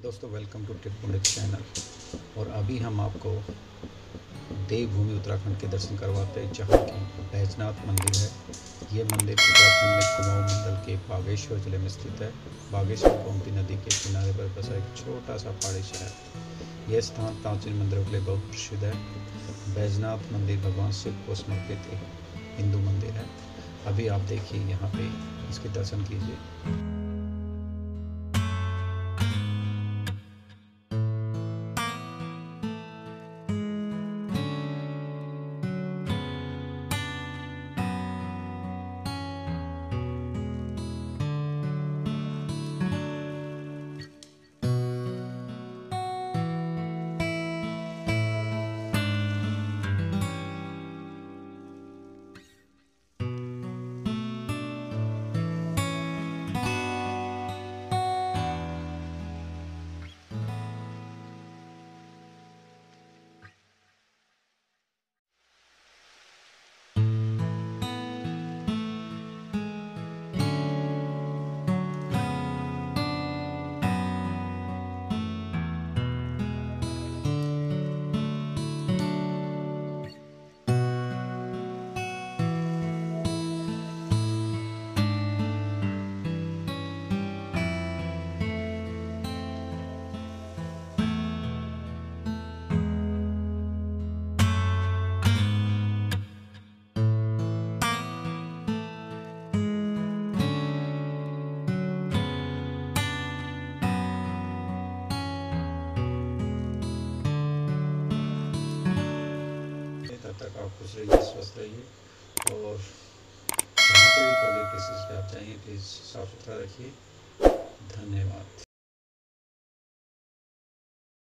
दोस्तों, welcome to tip Pandit channel. और अभी हम आपको देवभूमि उत्तराखंड के दर्शन करवाते हैं, जहाँ की बैजनाथ मंदिर है। ये मंदिर उत्तराखंड में कुमाऊं मंडल के बागेश्वर जिले में स्थित है। बागेश्वर गोमती नदी के किनारे पर बसा एक छोटा सा पहाड़ी शहर। यह स्थान प्राचीन मंदिरों के लिए बहुत प्रसिद्ध है। बैजनाथ मंदिर भगवान शिव को समर्पित एक हिंदू मंदिर है। अभी आप देखिए, यहाँ पे इसके दर्शन कीजिए। तब तक आप खुश रहिए, स्वस्थ रहिए, और जहाँ पे भी पब्लिक प्लेसेस पे आप जाइए, प्लीज़ साफ सुथरा रखिए। धन्यवाद।